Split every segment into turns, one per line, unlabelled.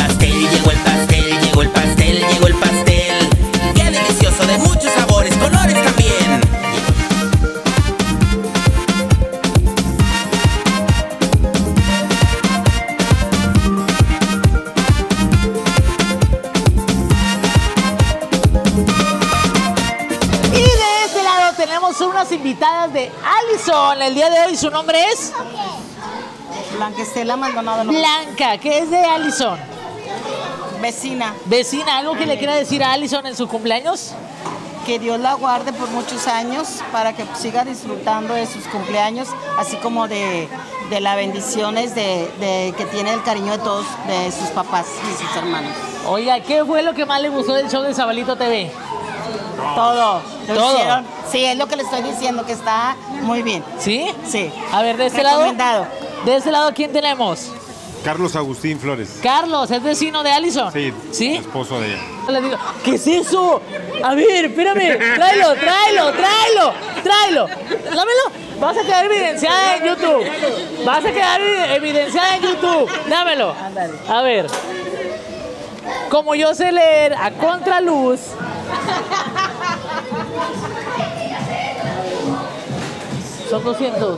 pastel, llegó el pastel, llegó el pastel, llegó el pastel. ¡Qué delicioso! De muchos sabores, colores también.
Y de este lado tenemos unas invitadas de Allison. El día de hoy su nombre es
Blanca Estela Maldonado.
Blanca, que es de Allison.
Vecina.
Vecina, ¿algo que le quiera decir a Allison en su cumpleaños?
Que Dios la guarde por muchos años para que siga disfrutando de sus cumpleaños, así como de las bendiciones de que tiene el cariño de todos, de sus papás y sus hermanos.
Oiga, ¿qué fue lo que más le gustó del show de Sabalito TV?
Todo.
Todo.
Hicieron. Sí, es lo que le estoy diciendo, que está muy bien.
¿Sí?
Sí.
A ver, de este lado.
Recomendado.
De este lado, ¿quién tenemos?
Carlos Agustín Flores.
Carlos, ¿es vecino de Allison?
Sí,
¿Sí?
esposo de ella.
Le digo, ¿qué es eso? A ver, espérame, tráelo. Dámelo. Vas a quedar evidenciada en YouTube. Dámelo. A ver. Como yo sé leer a contraluz. Son 200.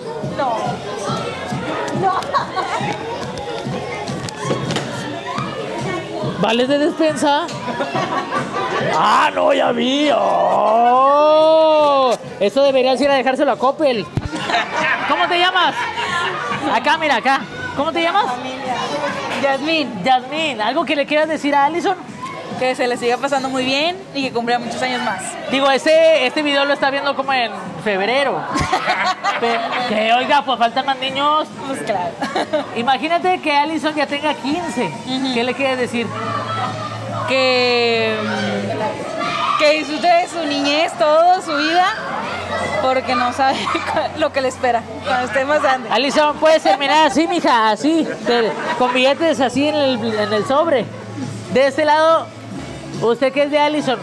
¿Vales de despensa? ¡Ah, no, ya vi! ¡Oh! Eso deberías ir a dejárselo a Coppel. ¿Cómo te llamas? Acá, mira, acá. ¿Cómo te llamas? Yasmín, ¿algo que le quieras decir a Allison?
Que se le siga pasando muy bien y que cumpla muchos años más.
Digo, este video lo está viendo como en febrero. Que oiga, pues faltan más niños.
Pues claro.
Imagínate que Allison ya tenga 15. ¿Qué le quieres decir?
Que disfrute de su niñez, toda su vida, porque no sabe lo que le espera cuando esté más grande.
Allison, puedes terminar así, mija, así, con billetes así en el sobre. De este lado, ¿usted qué es de Allison?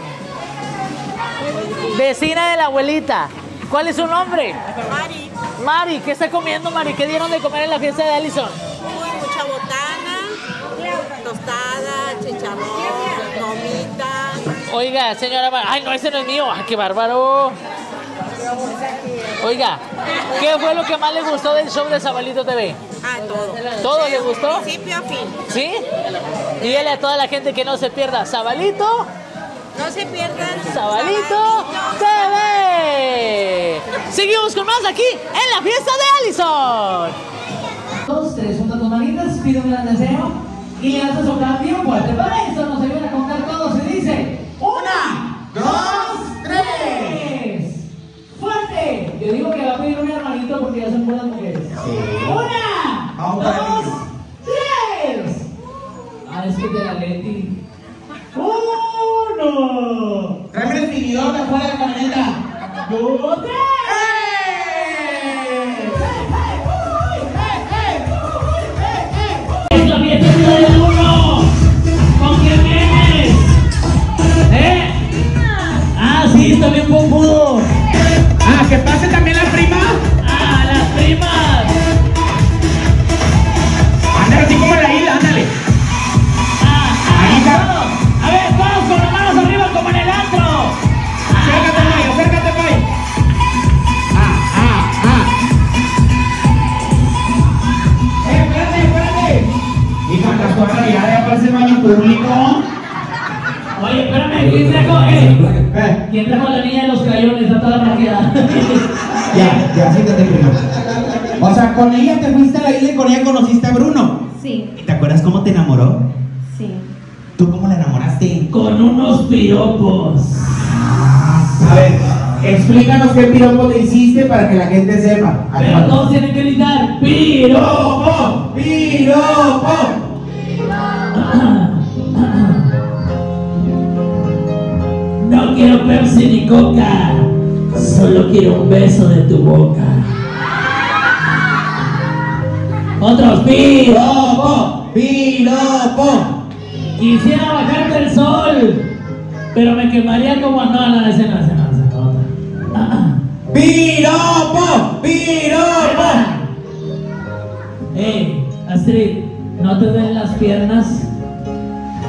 Vecina de la abuelita. ¿Cuál es su nombre? Mari, ¿qué está comiendo, Mari? ¿Qué dieron de comer en la fiesta de Allison?
Mucha botana, tostada, chicharrón, gomita.
Oiga, señora Mari. Ay, no, ese no es mío. Ay, qué bárbaro. Oiga, ¿qué fue lo que más le gustó del show de Sabalito TV?
Todo.
¿Todo le gustó?
Principio a fin.
¿Sí? Y dile a toda la gente que no se pierda. Sabalito.
No se pierdan.
Sabalito TV. Seguimos con más aquí en la fiesta de Allison. 2, 3, junta tus manitas, pide un gran deseo y levantas un cambio fuerte. Para eso nos ayuda a contar todos. Se dice 1, 2, 3. ¡Fuerte! Yo digo que va a pedir un hermanito porque ya son buenas mujeres. Sí. 1, 2, 3. Ah, es que te la Leti. 1.
Tráeme el extinguidor de afuera de la camioneta.
2, 3. Es la fiesta de uno. ¿Con quién vienes? Ah, sí, está bien pompudo.
Ah, que pase también la prima.
Ah, las primas.
Ándale así como en la isla, ándale. Ahí está.
A ver, todos con las manos arriba como en el antro.
Acércate, May, acércate, May. Espérate. Hija, las cuatro ya parece baño público.
Oye, espérame, ¿quién trajo a la niña de los crayones? Está toda maquillada.
Ya, siéntate primero. O sea, con ella te fuiste a la isla y con ella conociste a Bruno.
Sí.
¿Y te acuerdas cómo te enamoró?
Sí.
¿Tú cómo la enamoraste?
Con unos piropos.
A ver, explícanos qué piropo te hiciste para que la gente sepa.
Pero todos tienen que gritar ¡Piropo!
¡Piropo!
No quiero Pepsi ni Coca, solo quiero un beso de tu boca. Otros piropo,
¡Piropo!
Quisiera bajarte el sol, pero me quemaría como no, ese no.
¡Piropo! ¡Piropo!
Astrid, ¿no te duelen las piernas?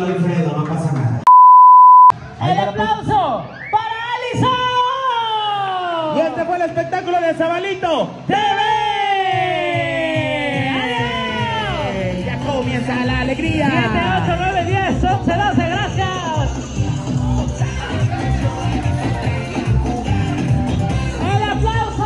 tranquilo, Alfredo, no pasa nada.
¡El aplauso para Alison!
Y este fue el espectáculo de Zabalito TV. Ya comienza la alegría.
7, 8, 9, 10, 11, 12, gracias. ¡El aplauso!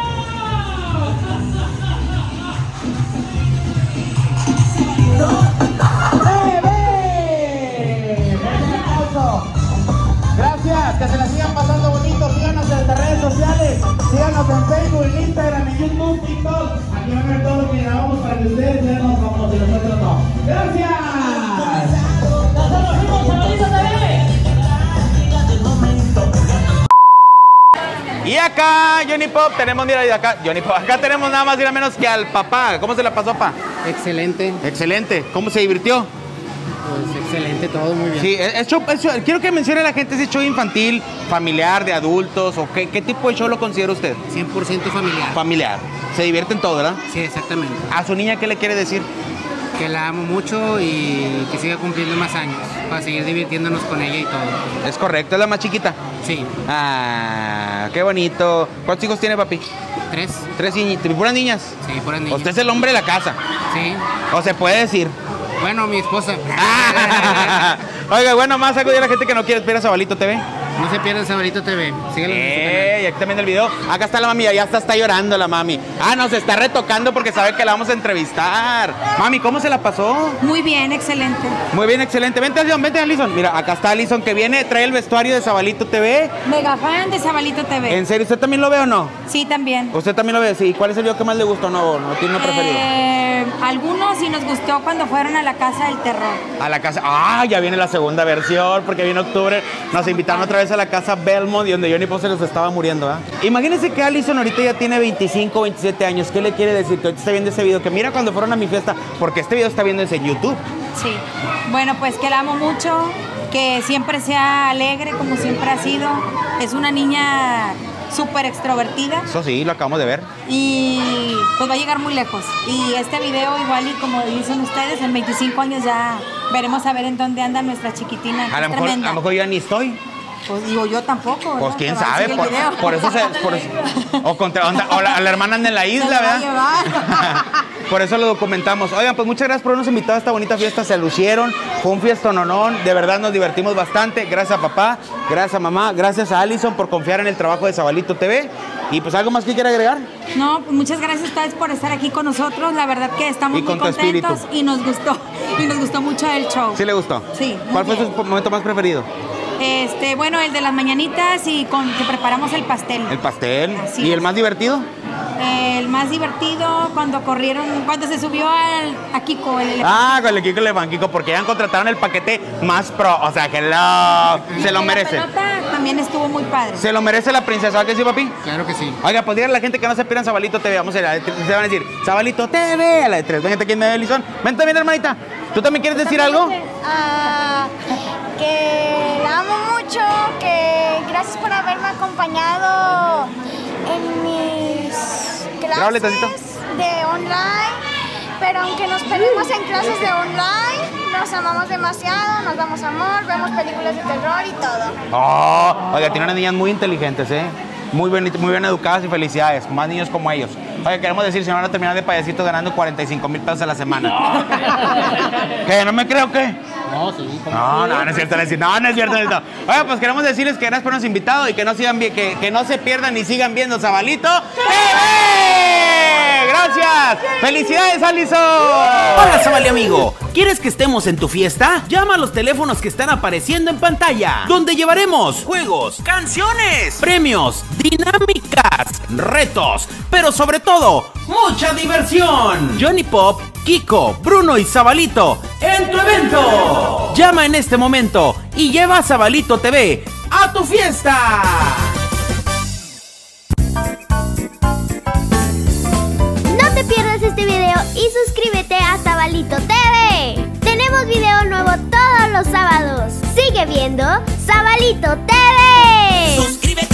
Gracias, que se la sigan pasando bonito, síganos en las redes sociales, síganos en Facebook, en Instagram, en YouTube, TikTok. Aquí van a ver todo lo que grabamos para que ustedes vean como si nosotros no. ¡Gracias!
¡Nosotros fuimos Zabalito TV!
Y acá, Johnny Pop, tenemos, mira, y acá, Johnny Pop, acá tenemos nada más y nada menos que al papá. ¿Cómo se la pasó, papá?
Excelente.
Excelente. ¿Cómo se divirtió?
Pues excelente, todo muy bien.
Sí, quiero que mencione a la gente ese show infantil, familiar, de adultos, o qué tipo de show lo considera usted?
100% familiar.
Familiar. Se divierten todo, ¿verdad?
Sí, exactamente.
¿A su niña qué le quiere decir?
Que la amo mucho y que siga cumpliendo más años para seguir divirtiéndonos con ella y todo.
Es correcto, es la más chiquita.
Sí.
Ah, qué bonito. ¿Cuántos hijos tiene, papi?
3.
3 niñitas. ¿Puras niñas?
Sí, puras niñas.
Usted es el hombre de la casa.
Sí.
¿O se puede decir?
Bueno, mi esposa.
Oiga, bueno, más algo de la gente que no quiere esperar a Zabalito TV.
No se pierdan Zabalito TV. Síguelo en su canal.
Y aquí también el video. Acá está la mami, ya está llorando la mami. Ah, nos está retocando porque sabe que la vamos a entrevistar. Mami, ¿cómo se la pasó?
Muy bien, excelente.
Muy bien, excelente. Vente, Alison. Mira, acá está Alison que viene, trae el vestuario de Zabalito TV.
Mega fan de Zabalito TV.
¿En serio? ¿Usted también lo ve o no?
Sí, también.
¿Usted también lo ve? Sí. ¿Cuál es el video que más le gustó? No tiene uno preferido.
Algunos sí nos gustó cuando fueron a la Casa del Terror.
A la casa. Ah, ya viene la segunda versión porque viene octubre. Nos invitaron otra vez a la casa Belmont y donde Johnny Pop se los estaba muriendo. Imagínense que Alison ahorita ya tiene 25, 27 años. ¿Qué le quiere decir? Que ahorita está viendo ese video. Que mira cuando fueron a mi fiesta. Porque este video está viendo en YouTube.
Sí. Bueno, pues que la amo mucho. Que siempre sea alegre como siempre ha sido. Es una niña súper extrovertida.
Eso sí, lo acabamos de ver.
Y pues va a llegar muy lejos. Y este video igual y como dicen ustedes, en 25 años ya veremos a ver en dónde anda nuestra chiquitina.
A lo mejor yo ya ni estoy.
Pues digo, yo tampoco, ¿verdad?
Pues quién
Pero
sabe, por eso o la hermana anda en la isla, ¿verdad? Por eso lo documentamos. Oigan, pues muchas gracias por habernos invitado a esta bonita fiesta, se lucieron, fue un fiestononón, de verdad nos divertimos bastante. Gracias a papá, gracias a mamá, gracias a Alison por confiar en el trabajo de Zabalito TV. Y pues algo más que quiera agregar.
No, pues muchas gracias a ustedes por estar aquí con nosotros, la verdad que estamos muy contentos y nos gustó mucho el show.
¿Sí le gustó?
Sí.
¿Cuál fue su momento más preferido?
Bueno, el de las mañanitas y con que preparamos el pastel.
¿El pastel?
Así
¿Y
es.
el más divertido?
El más divertido cuando se subió a Kiko.
Con el Kiko Kiko, porque ya contrataron el paquete más pro, o sea que se lo merece.
La pelota también estuvo muy padre.
¿Se lo merece la princesa? ¿Qué sí, papi?
Claro que sí.
Oiga, pues díganle a la gente que no se pierdan Zabalito TV, vamos a ir a la de 3, se van a decir, Zabalito TV, a la de 3, ven gente aquí en medio de Alison. Ven también, hermanita, ¿tú también quieres decir algo?
Que la amo mucho, que gracias por haberme acompañado en mis clases de online, pero aunque nos perdemos en clases de online, nos amamos demasiado, nos damos amor, vemos películas de terror y todo.
Oh, oiga, tienen unas niñas muy inteligentes, muy bien educadas y felicidades, más niños como ellos. Oiga, queremos decir, si no van a terminar de payasitos ganando 45,000 pesos a la semana. ¿Qué? ¿No me creo qué?
No, sí.
No es cierto, no es cierto. Oiga, pues queremos decirles que gracias por habernos invitado y que no se pierdan ni sigan viendo Zabalito TV. Gracias. Felicidades, Alison.
Hola, Zabali amigo. ¿Quieres que estemos en tu fiesta? Llama a los teléfonos que están apareciendo en pantalla, donde llevaremos juegos, canciones, premios, dinámicas, retos, pero sobre todo, mucha diversión. Johnny Pop, Kiko, Bruno y Zabalito en tu evento. Llama en este momento y lleva a Zabalito TV a tu fiesta.
No te pierdas este video y suscríbete a Zabalito TV. Tenemos video nuevo todos los sábados. Sigue viendo Zabalito TV.
Suscríbete.